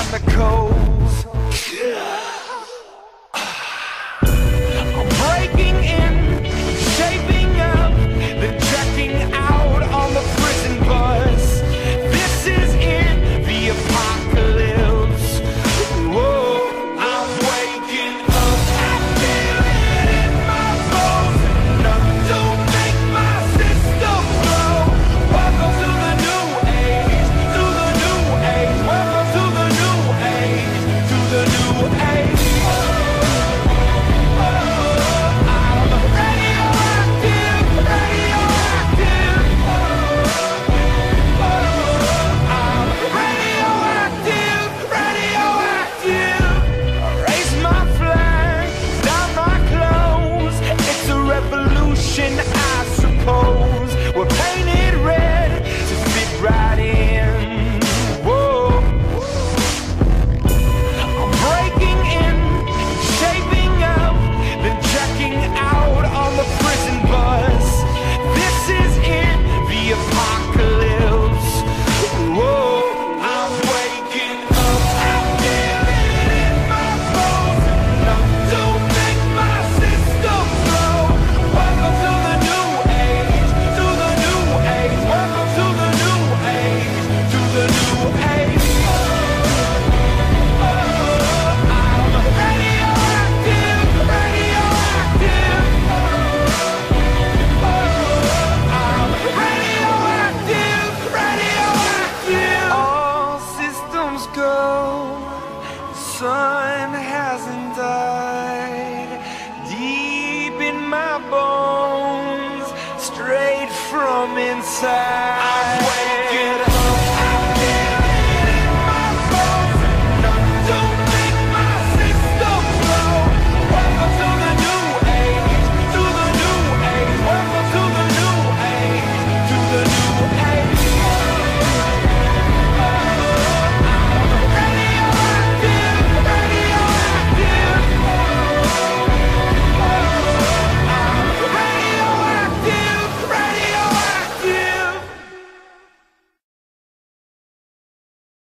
the coast. I'm breaking in, shaping up, then checking out on the prison bus. This is it, the apocalypse. Whoa, I'm waking up, I feel it in my bones, enough to make my system blow. Welcome to the new age, to the new age. Welcome to the new age, to the new age. I'm radioactive, radioactive. I'm radioactive, radioactive. Raise my flag, down my clothes. It's a revolution, I suppose. We're painted red to fit right in. Whoa. I'm breaking in, shaping up, then checking out on the prison bus. This is it, the apocalypse. Whoa, I'm waking up, I feel it in my bones, enough to make my system blow. Welcome to the new age, to the new age. Welcome to the new age, to the new age. I'm radioactive, radioactive. I'm radioactive, radioactive. All systems go. Sun hasn't died. Deep in my bones, straight from inside.